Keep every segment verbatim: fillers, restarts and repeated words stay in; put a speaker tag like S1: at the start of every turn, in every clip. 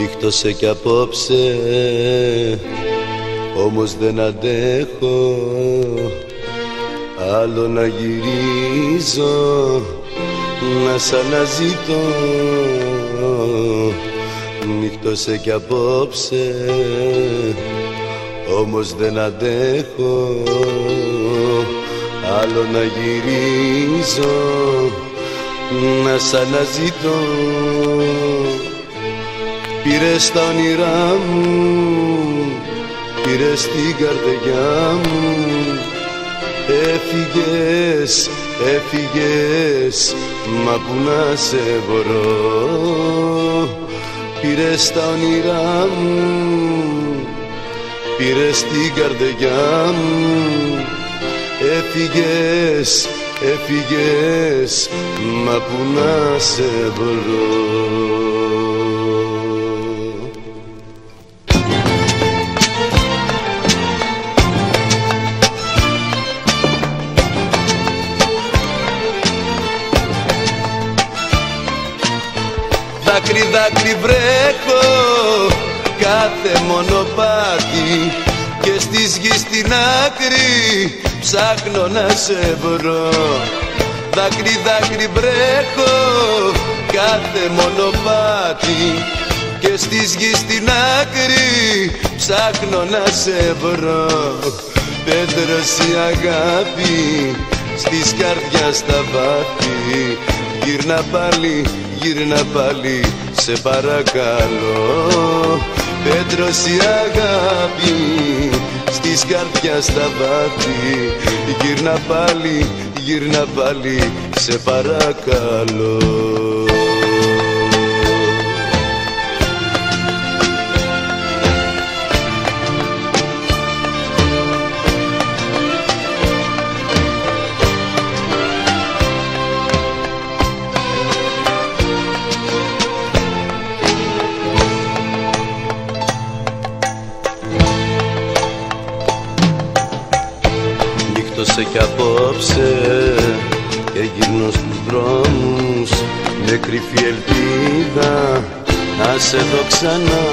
S1: Νύχτωσε κι απόψε, όμως δεν αντέχω άλλο να γυρίζω, να σ' αναζητώ. Νύχτωσε κι απόψε, όμως δεν αντέχω άλλο να γυρίζω, να σ' αναζητώ. Πήρες τα όνειρά μου, πήρες την καρδιά μου, έφυγες, έφυγες, μα που να σε βρω. Πήρες τα όνειρά μου, πήρες την καρδιά μου, έφυγες, έφυγες, μα που να σε βρω. Δάκρυ, δάκρυ βρέχω κάθε μονοπάτι και στις γης στην άκρη ψάχνω να σε βρω. Δάκρυ, δάκρυ βρέχω κάθε μονοπάτι και στις γης στην άκρη ψάχνω να σε βρω. Πέτρος η αγάπη στις καρδιάς τα βάθη, γύρνα πάλι, γύρνα πάλι, σε παρακαλώ. Πέτρος η αγάπη στις καρδιάς τα βάθη, γύρνα πάλι, γύρνα πάλι, σε παρακαλώ. Νύχτωσε κι απόψε και γυρνώ στους δρόμους με κρυφή ελπίδα να σε δω ξανά.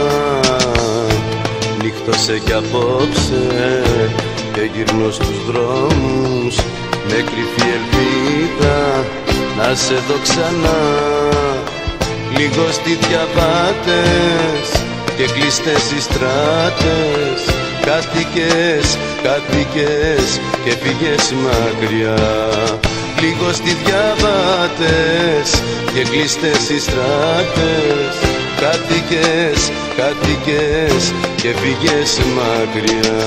S1: Νύχτωσε κι απόψε και γυρνώ στους δρόμους με κρυφή ελπίδα να σε δω ξανά. Λίγος τι διαβάτες και κλειστές οι στράτες, χάθηκες, χάθηκες και πήγες μακριά. Λίγο στη διαβάτες και κλειστές οι στράτες, χάθηκες, χάθηκες και πήγες μακριά.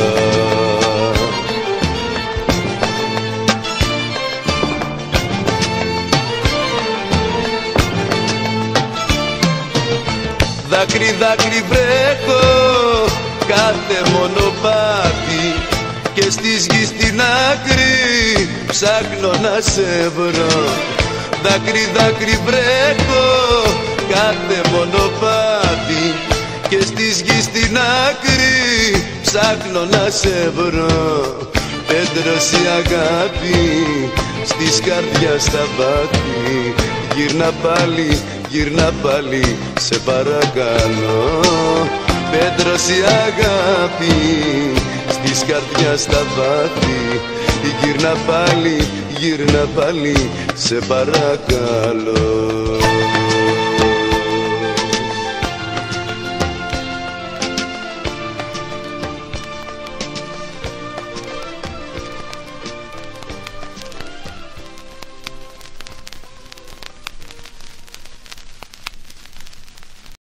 S1: Δάκρυ, δάκρυ βρέχω κάθε μονοπάτι και στις γης στην άκρη ψάχνω να σε βρω. Δάκρυ, δάκρυ βρέχω κάθε μονοπάτι και στις γης στην άκρη ψάχνω να σε βρω. Πέτρος η αγάπη στις καρδιάς τα βάθη, γύρνα πάλι, γύρνα πάλι, σε παρακαλώ. Πέτρος η αγάπη στις καρδιάς τα βάθη, γύρνα πάλι, γύρνα πάλι, σε παρακαλώ.